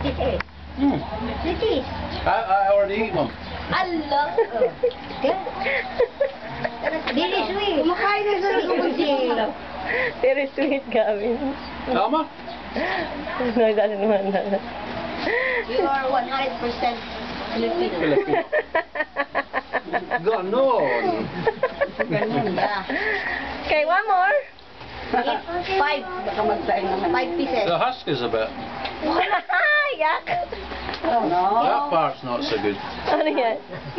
it is. It is. I already eat one. Allah. Very sweet. Kumakain na sa lumusing. Very sweet, Gavin. Alma? No, it doesn't want that. You are 100% Filipino. Ganon. Ganun ba? Okay, one more. 5. Baka magsaing naman. 5 pieces. The husk is a bit. Yak. That part's not so good. Ano yan?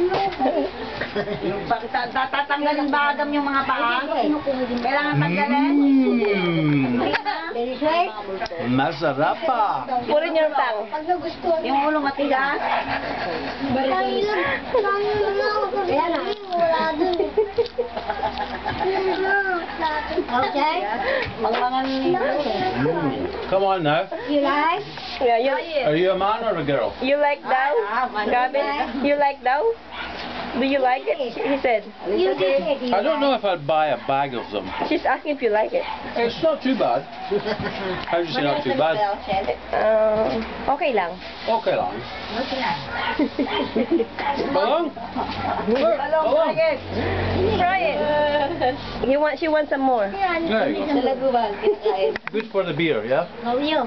Bakit tatanggalin ba agam yung mga paa? Kailangan tanggalin? Very sweet. Masarapa. Put in your tongue. Pag nagustuhan. Yung ulo matigas. Kaya na. Okay. Come on now. You like? Yeah, Are you a man or a girl? you like dough? Gavin, you like dough? Do you like it? He said. You did. I don't know if I'd buy a bag of them. She's asking if you like it. It's not too bad. How do you say not too bad? Okay lang. Okay lang. Balong? Balong? Try it. She wants some more. There you go. Good for the beer, yeah? How are you?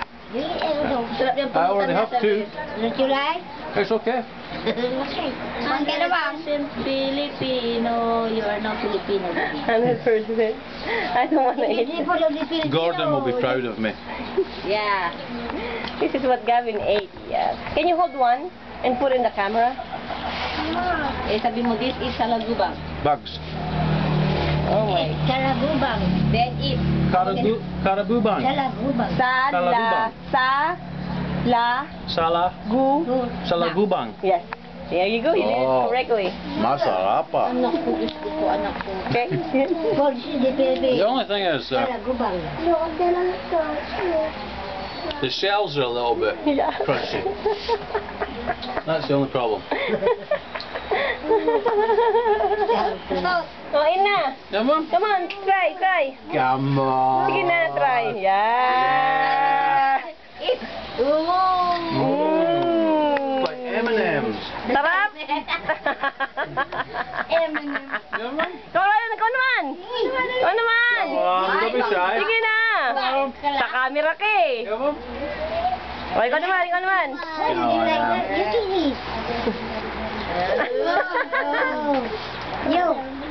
I already have two. Don't you like? It's okay. Okay. Ang kaya ba? Filipino, you are not Filipino. 100%. I don't want to eat. Gordon will be proud of me. Yeah. This is what Gavin ate. Yeah. Can you hold one and put in the camera? Eh, sabi mo, this is salagubang. Bugs. Oh my. Salagubang. Then eat. Karabubang. Salagubang. Salagubang. Yes. There you go. You did it correctly. Masarapa. Anak ko, gusto ko, anak ko. Okay. The only thing is, Salagubang. the shells are a little bit Yeah. crunchy. That's the only problem. Oh, in na. Come on. Come on, try. Come on. Sige na, try. Yeah. Like M&M's. Sarap. M&M. Ikaw naman. Come on, don't be shy. Sige na. Sa camera ka eh. Come on. O, ikaw naman. You.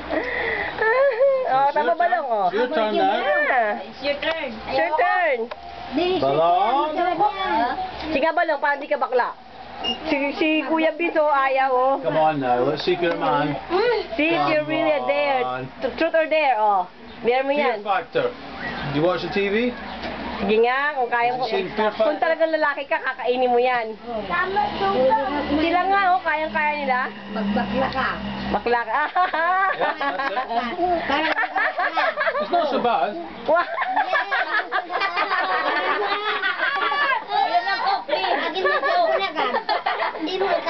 Oh, tama balong oh. Your turn now. It's your turn. It's your turn. Balong. Sige balong, para hindi ka bakla. Si Kuya Biso ayaw oh. Come on now, let's see your man. See if you're really there. Truth or dare, oh. Dare mo Fear yan. Factor. Do you watch the TV? Sige nga, kung kaya mo. Kung talagang lalaki ka, kakainin mo yan. Sila nga oh, kayang-kaya nila. Magbakla ka. Bakla ka. Yeah, that's it. It's not so bad. Wow. Ayun na po, please. Agin mo po. Hindi mo ka.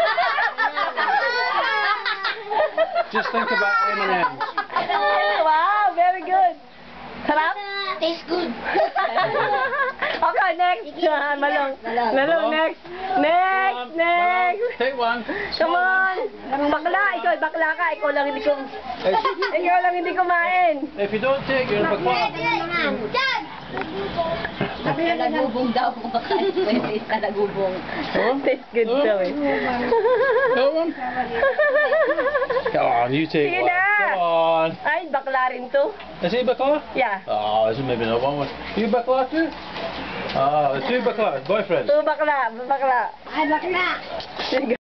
Just think about M&M's. Wow, very good. Sarap? Tastes good. Okay, next. Malong, next. Next. Take one. Come on. Bakla, ikaw ka. Ikaw lang hindi kumain. If you don't take it, bakla. Talagubong daw kumakain. Pwede talagubong. Tastes good daw eh. Come on. Come on, you take Sige one. na. Come on. Ay, bakla rin to. Is he bakla? Yeah. Oh, this is maybe not one. You bakla too? Oh, the two bakla, boyfriends. Bakla. Ay, bakla.